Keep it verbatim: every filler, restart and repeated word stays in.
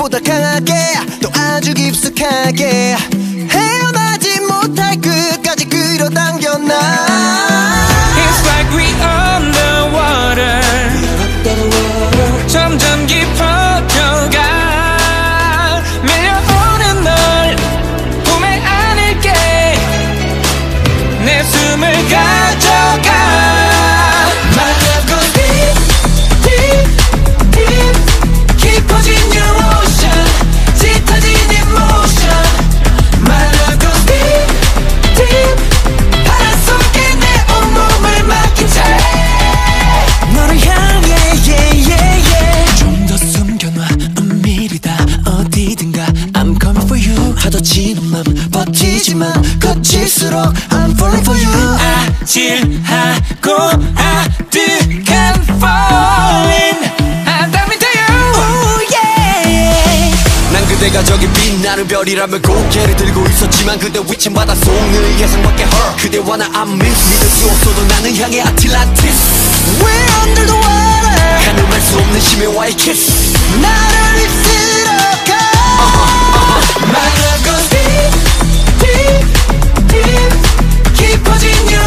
보다 강하게 또 아주 깊숙하게 헤어나지 못할 끝까지 끌어당겨 나 It's like we underwater 점점 깊어져가 밀려오는 널 품에 안을게 내 숨을 가져가 My love goes deep, deep, deep 깊어진 your ocean 짙어진 emotion My love goes deep, deep 바람 속에 내 온몸을 맡긴 채 너를 향해 yeah, yeah, yeah 좀 더 숨겨놔 은밀히다 어디든가 I'm coming for you 하도치는 맘 버티지만 거칠수록 I'm falling for you 아찔하고 아득한 falling I'm diving to you Ooh, yeah. 난 그대가 저기 빛나는 별이라며 고개를 들고 있었지만 그대 위친 바닷속 늘 예상 밖의 her 그대와 나 I'm miss 믿을 수 없어도 나는 향해 아틀란티스 We're under the water 가늠할 수 없는 심해와의 kiss 나를 입술어 가 uh-huh, uh-huh. My love goes deep, deep, deep 깊어진 your